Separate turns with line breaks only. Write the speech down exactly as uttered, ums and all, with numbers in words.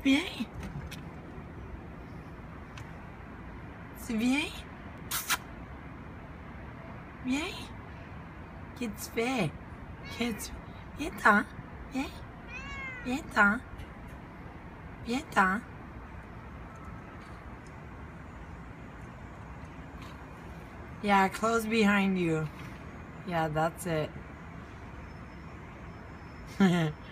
Viens. Tu viens? Viens. Qu'est-ce que tu fais? Qu'est-ce que tu... Viens-t'en. Viens. Viens-t'en. Viens-t'en. Yeah, close behind you. Yeah, that's it.